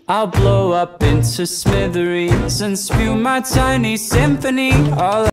I'll blow up into smithereens and spew my tiny symphony all